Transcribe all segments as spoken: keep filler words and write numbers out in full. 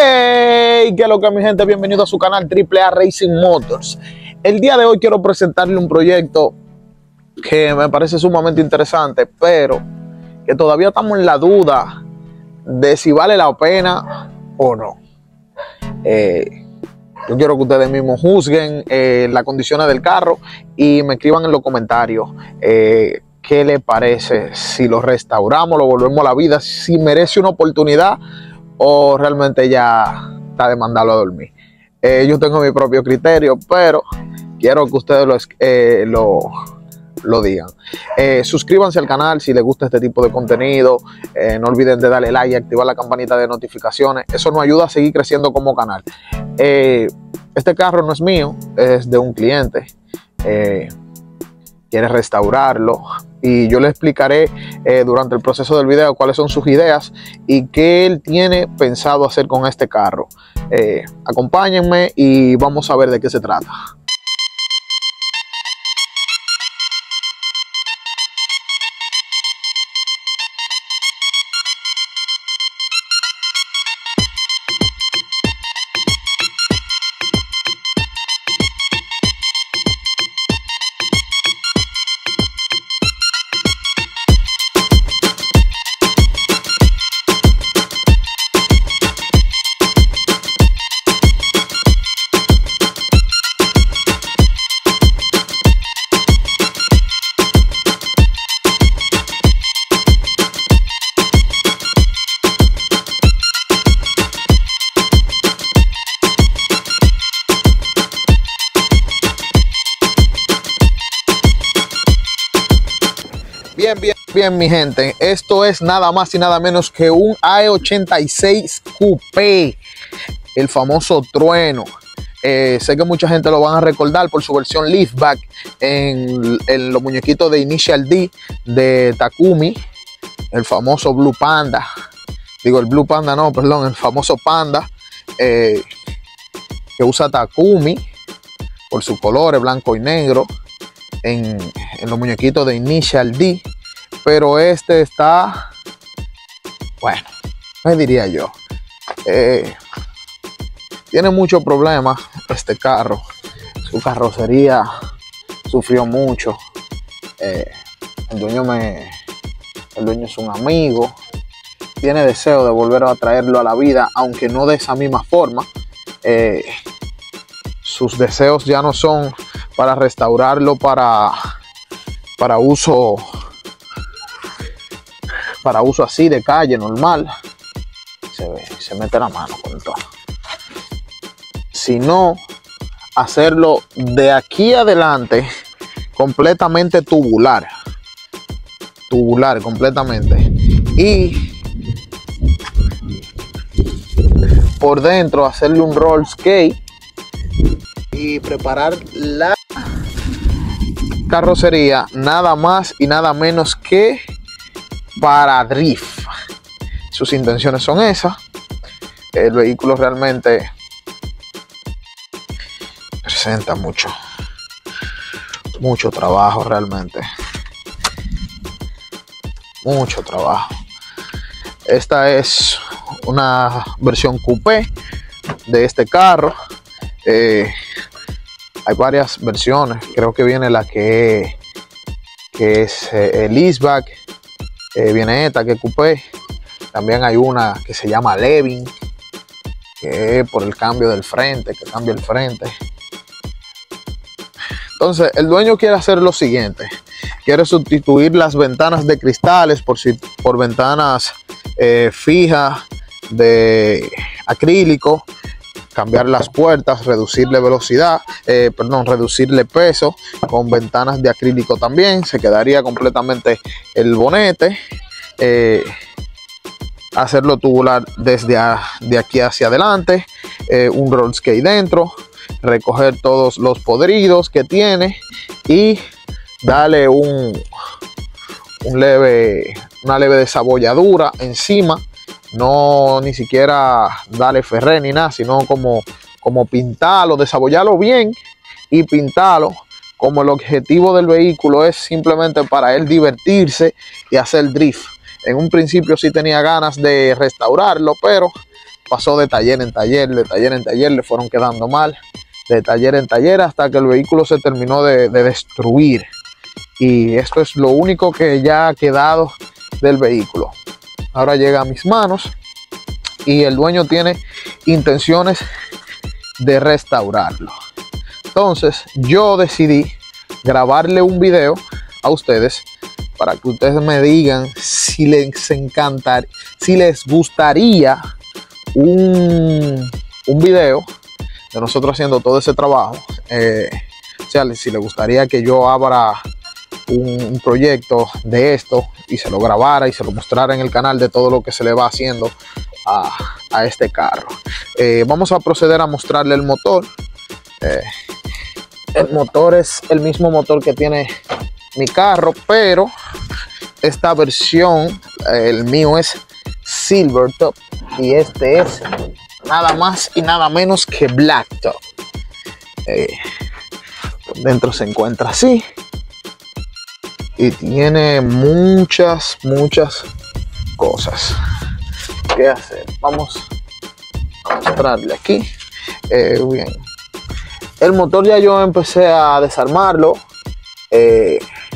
Hey, ¿qué es lo que, mi gente? Bienvenido a su canal Triple A Racing Motors. El día de hoy quiero presentarle un proyecto que me parece sumamente interesante, pero que todavía estamos en la duda de si vale la pena o no. Eh, yo quiero que ustedes mismos juzguen eh, las condiciones del carro y me escriban en los comentarios eh, qué les parece, si lo restauramos, lo volvemos a la vida, si merece una oportunidad o realmente ya está de mandarlo a dormir. Eh, yo tengo mi propio criterio, pero quiero que ustedes lo, eh, lo, lo digan. Eh, suscríbanse al canal si les gusta este tipo de contenido. Eh, no olviden de darle like y activar la campanita de notificaciones. Eso nos ayuda a seguir creciendo como canal. Eh, este carro no es mío, es de un cliente. Eh, quiere restaurarlo y yo le explicaré eh, durante el proceso del video cuáles son sus ideas y qué él tiene pensado hacer con este carro. Eh, acompáñenme y vamos a ver de qué se trata. Bien, bien, bien, mi gente. Esto es nada más y nada menos que un A E ochenta y seis Coupé, el famoso trueno. Eh, sé que mucha gente lo van a recordar por su versión liftback en, en los muñequitos de Initial D de Takumi, el famoso Blue Panda. Digo, el Blue Panda no, perdón, el famoso Panda eh, que usa Takumi por sus colores blanco y negro. En, en los muñequitos de Initial D, pero este está, bueno, ¿qué diría yo? Eh, tiene muchos problemas este carro. Su carrocería sufrió mucho. Eh, el dueño me, el dueño es un amigo. Tiene deseo de volver a traerlo a la vida, aunque no de esa misma forma. Eh, sus deseos ya no son para restaurarlo para, para uso para uso así de calle normal. Se, ve, se mete la mano con todo. Sino hacerlo de aquí adelante completamente tubular. Tubular completamente. Y por dentro hacerle un roll skate y preparar la carrocería nada más y nada menos que para drift. Sus intenciones son esas. El vehículo realmente presenta mucho mucho trabajo, realmente mucho trabajo. Esta es una versión coupé de este carro. eh, Hay varias versiones, creo que viene la que, que es eh, el Eastback, eh, viene esta que es coupé, también hay una que se llama Levin, que es por el cambio del frente, que cambia el frente. Entonces el dueño quiere hacer lo siguiente, quiere sustituir las ventanas de cristales por, por ventanas eh, fijas de acrílico, cambiar las puertas, reducirle velocidad, eh, perdón, reducirle peso con ventanas de acrílico también. Se quedaría completamente el bonete, eh, hacerlo tubular desde a, de aquí hacia adelante, eh, un roll skate dentro, recoger todos los podridos que tiene y darle un, un leve, una leve desabolladura encima. No ni siquiera darle ferré ni nada, sino como, como pintarlo, desabollarlo bien y pintarlo. Como el objetivo del vehículo es simplemente para él divertirse y hacer drift. En un principio sí tenía ganas de restaurarlo, pero pasó de taller en taller, de taller en taller, le fueron quedando mal, de taller en taller, hasta que el vehículo se terminó de, de destruir. Y esto es lo único que ya ha quedado del vehículo. Ahora llega a mis manos y el dueño tiene intenciones de restaurarlo. Entonces yo decidí grabarle un video a ustedes para que ustedes me digan si les encantar, si les gustaría un, un video de nosotros haciendo todo ese trabajo. Eh, o sea, si les gustaría que yo abra un, un proyecto de esto y se lo grabara y se lo mostrara en el canal de todo lo que se le va haciendo a, a este carro. Eh, vamos a proceder a mostrarle el motor. Eh, el motor es el mismo motor que tiene mi carro, pero esta versión, el mío es Silver Top y este es nada más y nada menos que Black Top. Eh, dentro se encuentra así y tiene muchas muchas cosas que hacer. Vamos a mostrarle aquí. Eh, bien, el motor ya yo empecé a desarmarlo eh,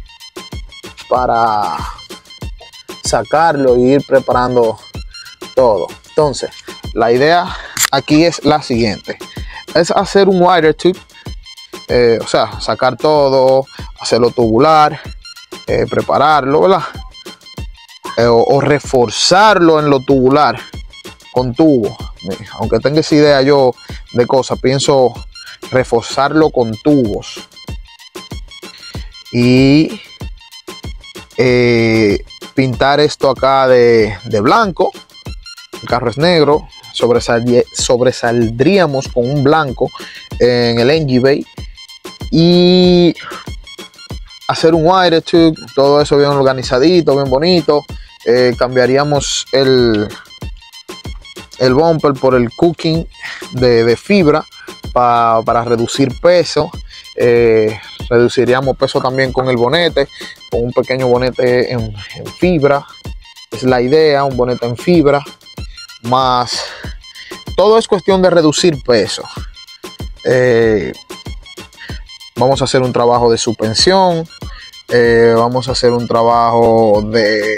para sacarlo e ir preparando todo. Entonces la idea aquí es la siguiente: es hacer un wire tube, eh, o sea, sacar todo, hacerlo tubular, eh, prepararlo, ¿verdad? Eh, o, o reforzarlo en lo tubular con tubo. Aunque tenga esa idea yo de cosas, pienso reforzarlo con tubos y eh, pintar esto acá de, de blanco. El carro es negro, sobresal, sobresaldríamos con un blanco en el engine bay y hacer un wire tube, todo eso bien organizadito, bien bonito. Eh, cambiaríamos el, el bumper por el cooking de, de fibra pa, para reducir peso. Eh, reduciríamos peso también con el bonete, con un pequeño bonete en, en fibra. Es la idea, un bonete en fibra. Más todo es cuestión de reducir peso. Eh, vamos a hacer un trabajo de suspensión. Eh, vamos a hacer un trabajo de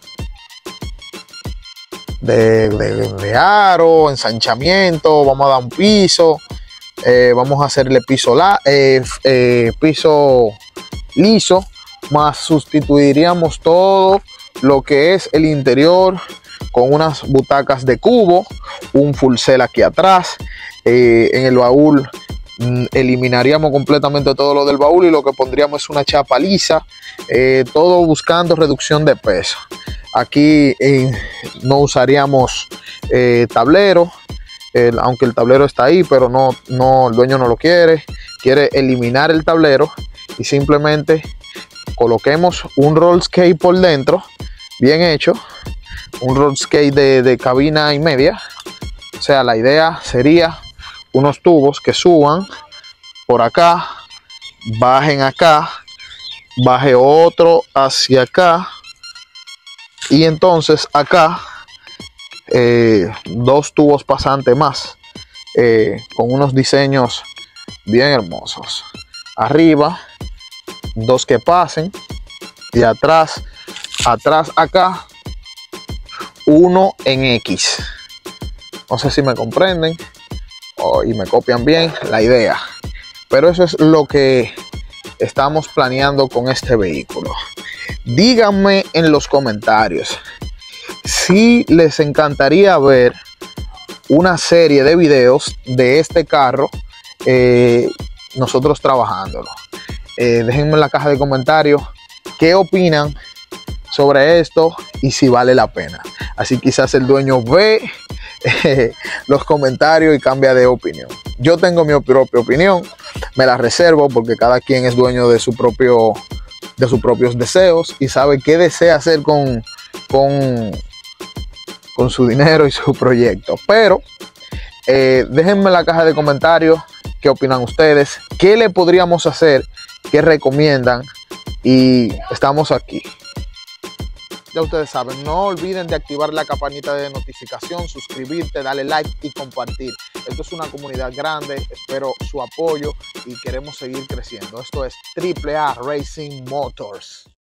de, de, de aro, ensanchamiento. Vamos a dar un piso. Eh, vamos a hacerle piso, la, eh, eh, piso liso. Más sustituiríamos todo lo que es el interior con unas butacas de cubo, un full cell aquí atrás. Eh, en el baúl mm, eliminaríamos completamente todo lo del baúl y lo que pondríamos es una chapa lisa, eh, todo buscando reducción de peso. Aquí eh, no usaríamos eh, tablero, eh, aunque el tablero está ahí, pero no, no, el dueño no lo quiere, quiere eliminar el tablero y simplemente coloquemos un roll skate por dentro, bien hecho. Un roll skate de, de cabina y media. O sea, la idea sería unos tubos que suban por acá, bajen acá, baje otro hacia acá y entonces acá eh, dos tubos pasantes más, eh, con unos diseños bien hermosos. Arriba dos que pasen y atrás, atrás acá uno en X. No sé si me comprenden o, y me copian bien la idea, pero eso es lo que estamos planeando con este vehículo. Díganme en los comentarios si les encantaría ver una serie de videos de este carro, eh, nosotros trabajándolo. Eh, déjenme en la caja de comentarios qué opinan sobre esto y si vale la pena. Así quizás el dueño ve eh, los comentarios y cambia de opinión. Yo tengo mi propia opinión, me la reservo porque cada quien es dueño de su propio de sus propios deseos y sabe qué desea hacer con, con, con su dinero y su proyecto. Pero eh, déjenme en la caja de comentarios qué opinan ustedes, qué le podríamos hacer, qué recomiendan, y estamos aquí. Ya ustedes saben, no olviden de activar la campanita de notificación, suscribirte, darle like y compartir. Esto es una comunidad grande, espero su apoyo y queremos seguir creciendo. Esto es Triple A Racing Motors.